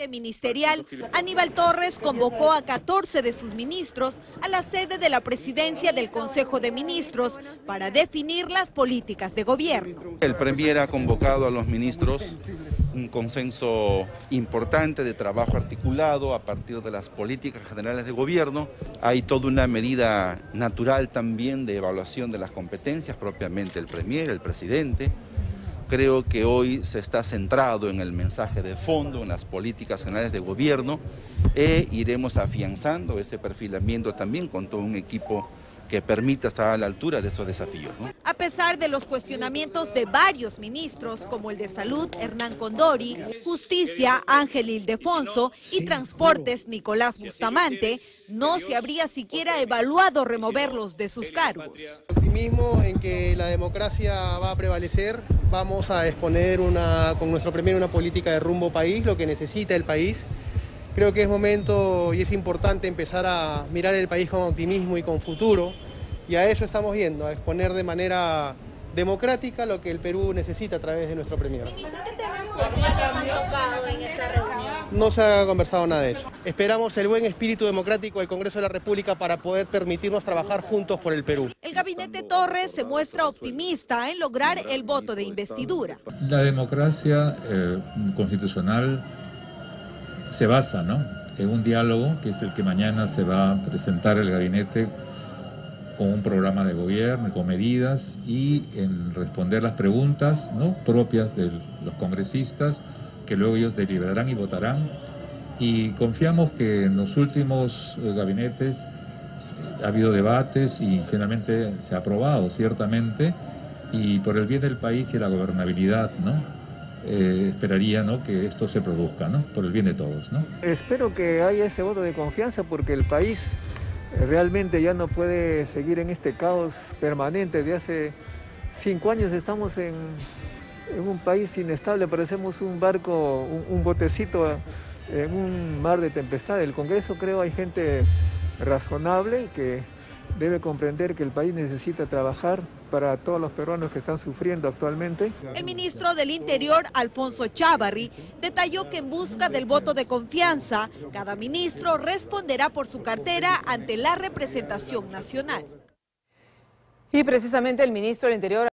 gabinete ministerial, Aníbal Torres convocó a 14 de sus ministros a la sede de la presidencia del Consejo de Ministros para definir las políticas de gobierno. El Premier ha convocado a los ministros un consenso importante de trabajo articulado a partir de las políticas generales de gobierno. Hay toda una medida natural también de evaluación de las competencias, propiamente el Premier, el presidente. Creo que hoy se está centrado en el mensaje de fondo, en las políticas generales de gobierno, e iremos afianzando ese perfilamiento también con todo un equipo que permita estar a la altura de esos desafíos, ¿no? A pesar de los cuestionamientos de varios ministros, como el de Salud, Hernán Condori, Justicia, Ángel Ildefonso, y Transportes, Nicolás Bustamante, no se habría siquiera evaluado removerlos de sus cargos. Optimismo en que la democracia va a prevalecer, vamos a exponer con nuestro Premier una política de rumbo país, lo que necesita el país. Creo que es momento y es importante empezar a mirar el país con optimismo y con futuro, y a eso estamos yendo, a exponer de manera democrática lo que el Perú necesita a través de nuestro Premier. No se ha conversado nada de eso. Esperamos el buen espíritu democrático del Congreso de la República para poder permitirnos trabajar juntos por el Perú. El gabinete Torres se muestra optimista en lograr el voto de investidura. La democracia constitucional se basa, ¿no?, en un diálogo, que es el que mañana se va a presentar el gabinete con un programa de gobierno, con medidas, y en responder las preguntas, ¿no?, propias de los congresistas, que luego ellos deliberarán y votarán. Y confiamos que en los últimos gabinetes ha habido debates y finalmente se ha aprobado, ciertamente, y por el bien del país y la gobernabilidad, ¿no?, esperaría, ¿no?, que esto se produzca, ¿no?, por el bien de todos, ¿no? Espero que haya ese voto de confianza, porque el país realmente ya no puede seguir en este caos permanente. De hace 5 años estamos en un país inestable, parecemos un barco, un botecito en un mar de tempestad. El Congreso, creo, hay gente razonable que debe comprender que el país necesita trabajar para todos los peruanos que están sufriendo actualmente. El ministro del Interior, Alfonso Chávarri, detalló que en busca del voto de confianza, cada ministro responderá por su cartera ante la representación nacional. Y precisamente el ministro del Interior